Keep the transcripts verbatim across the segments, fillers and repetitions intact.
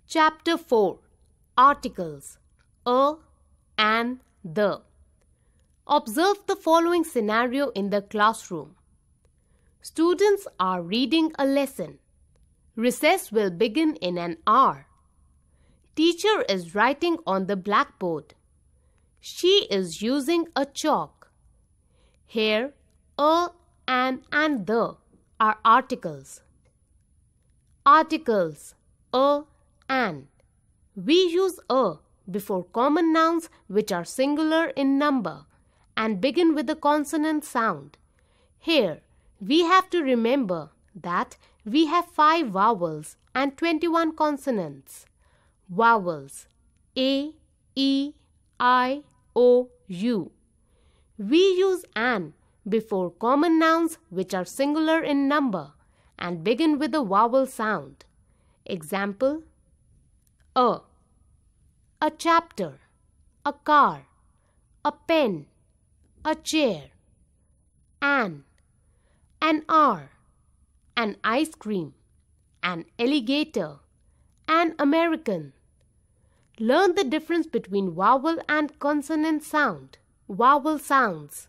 Chapter four. Articles a, and, the. Observe the following scenario in the classroom. Students are reading a lesson. Recess will begin in an hour. Teacher is writing on the blackboard. She is using a chalk. Here, a, an, and the are articles. Articles a, an. We use a before common nouns which are singular in number and begin with a consonant sound. Here, we have to remember that we have five vowels and twenty-one consonants. Vowels A, E, I, O, U. We use an before common nouns which are singular in number and begin with a vowel sound. Example: a, a chapter, a car, a pen, a chair. An, an hour, an ice cream, an alligator, an American. Learn the difference between vowel and consonant sound. Vowel sounds: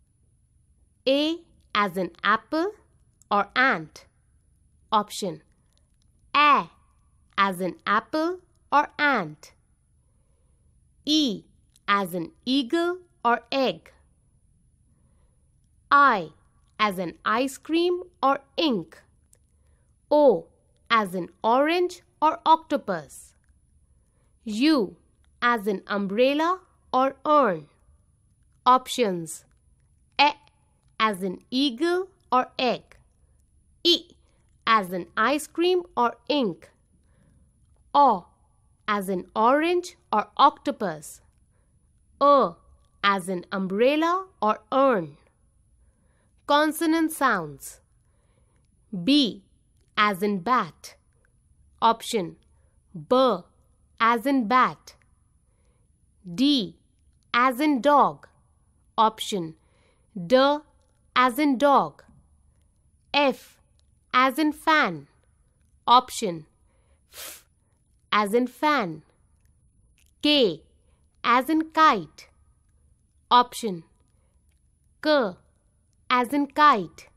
A as in apple or ant. Option: A as in apple or ant. E as in eagle or egg. I as in ice cream or ink. O as in orange or octopus. U as in umbrella or urn. Options: E as in eagle or egg. E as in ice cream or ink. O as in orange or octopus. A as in umbrella or urn. Consonant sounds: B as in bat. Option: B as in bat. D as in dog. Option: D as in dog. F as in fan. Option: F as in fan. K as in kite. Option: K as in kite.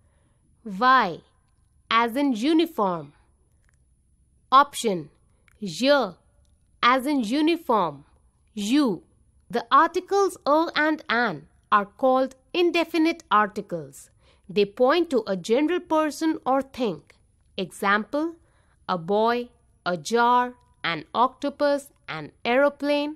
Y as in uniform. Option: Y as in uniform. U. The articles a and an are called indefinite articles. They point to a general person or thing. Example: a boy, a jar, an octopus, an aeroplane.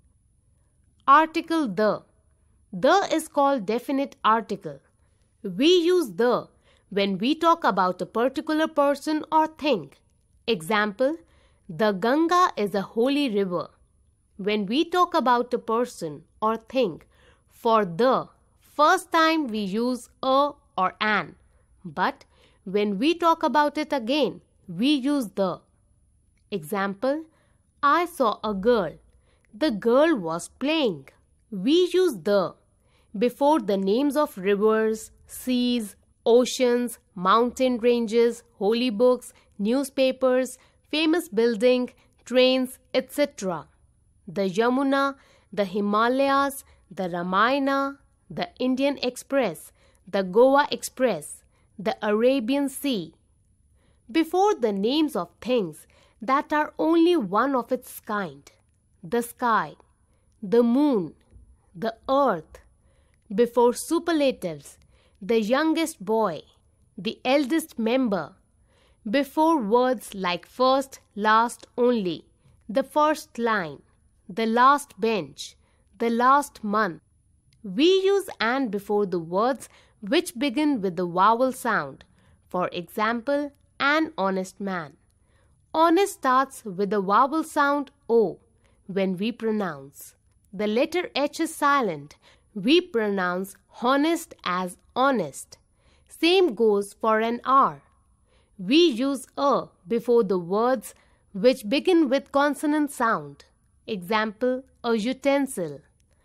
Article the. The is called definite article. We use the when we talk about a particular person or thing. Example: the Ganga is a holy river. When we talk about a person or thing, for the first time we use a or an, but when we talk about it again, we use the. Example: I saw a girl. The girl was playing. We use the before the names of rivers, seas, oceans, mountain ranges, holy books, newspapers, famous building, trains, et cetera. The Yamuna, the Himalayas, the Ramayana, the Indian Express, the Goa Express, the Arabian Sea. Before the names of things that are only one of its kind. The sky, the moon, the earth. Before superlatives, the youngest boy, the eldest member. Before words like first, last, only, the first line, the last bench, the last month. We use an before the words which begin with the vowel sound. For example, an honest man. Honest starts with the vowel sound O when we pronounce. The letter H is silent. We pronounce honest as honest. Same goes for an R. We use a before the words which begin with consonant sound. Example: a utensil.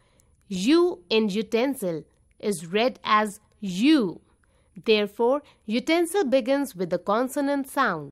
U in utensil is read as U. Therefore, utensil begins with the consonant sound.